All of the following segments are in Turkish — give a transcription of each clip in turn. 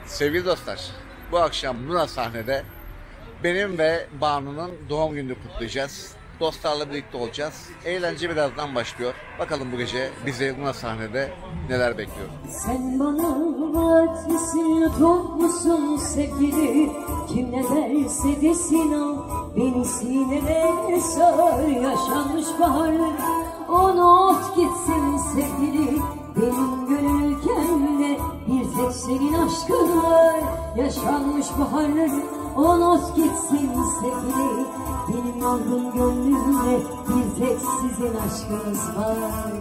Sevgili dostlar, bu akşam Luna sahnede benim ve Banu'nun doğum gününü kutlayacağız. Dostlarla birlikte olacağız. Eğlence birazdan başlıyor. Bakalım bu gece bizi Luna sahnede neler bekliyor. Sen bana vaatlisin, toplusun sevgili. Kim ne derse desin al, beni sineme sar. Yaşanmış baharlar, unut gitsin sevgili. Benim gönül kendine bir tek senin aşkın var. Yaşanmış baharlar, unut gitsin sevgili. Benim yorgun gönlümde bir tek sizin aşkınız var.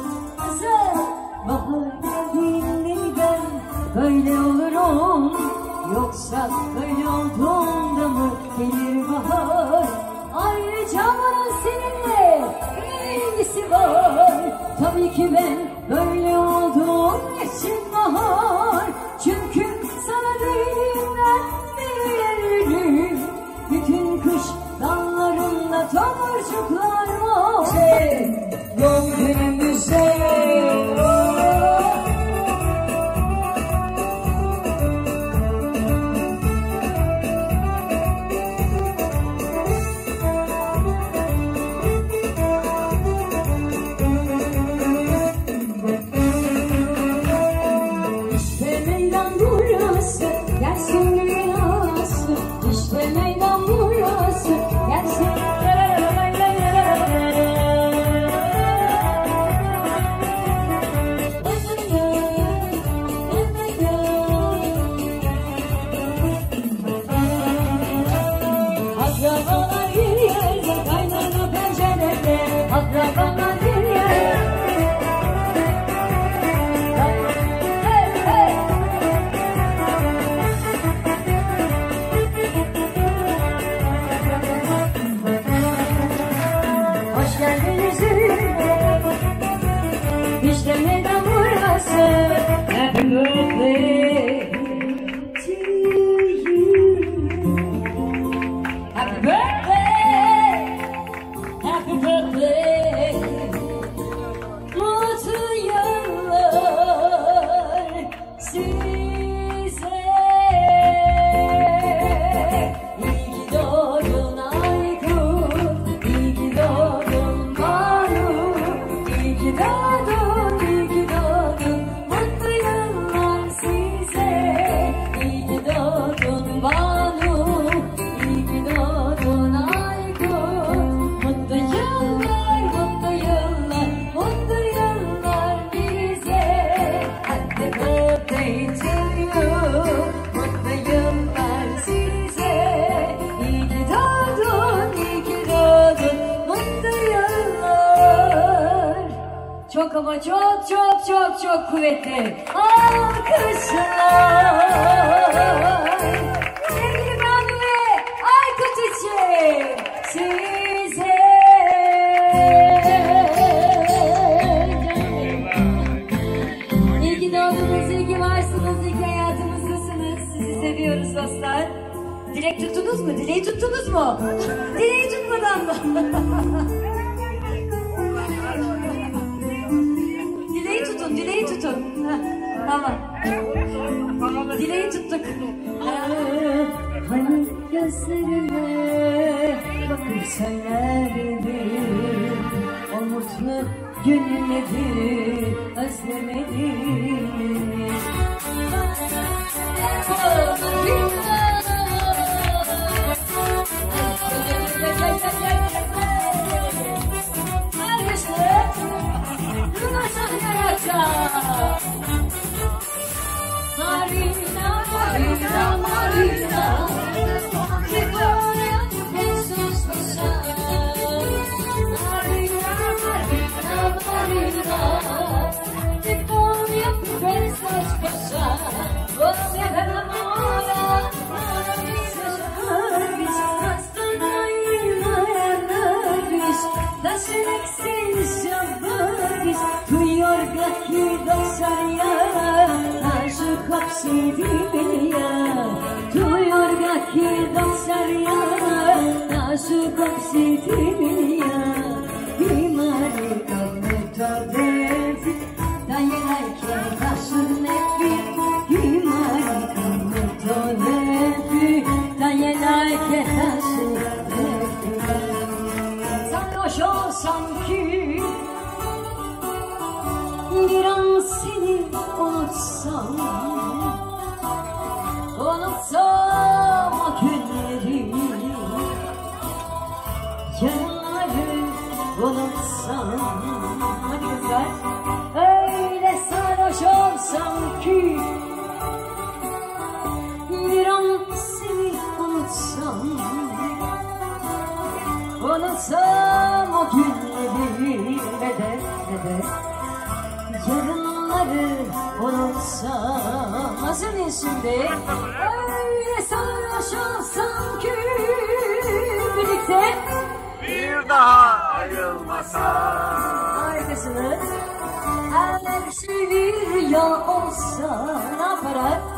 Bahar geldiğinde ben böyle olurum, yoksa böyle olduğunda mı gelir bahar? Ayrıca bana seninle ilgisi var. Tabii ki ben böyle olduğum için bahar. Çünkü sana değilimden veririm. Bütün kış dallarında tomurcuklar var. Doğum günümüzde ama çok kuvvetli alkışlar. Sevgili Banu ve Aykut için size. İyi ki doğdunuz, iyi ki varsınız, iyi ki hayatımızdasınız. Sizi seviyoruz dostlar. Dilek tuttunuz mu? Dileği tuttunuz mu? Dileği tutmadan mı? Dileği tutun. Tamam. Dileği tuttuk. Hani gözlerime bakıp söylerdim, o mutlu günü nedir özlemedim. Marina, Marina, Marina, Victoria, Jesus Pasha. Marina, Marina, Marina, Victoria, Jesus Pasha. Oh, me enamora, maravilloso, castanaylarmış, taşırak seni şabarmış, duyuyor ki dostlar aşık hapsedi beni ya, duyuyor ki dostlar aşık hapsedi beni ya. Bimari kaldı tadet, dayanırken taşın ekmek. Bimari kaldı Sarhoş olsam ki bir an seni unutsam o günleri, yarınları unutsam. Hadi kızlar. Öyle sarhoş olsam ki bir an seni unutsam o günleri ve de yarınları unutsam. Hazır mıyız şimdi? Öyle sarhoş olsam ki birlikte Bir daha ayrılmasa. Harikasınız. Her şey bir rüya olsa ne yaparak?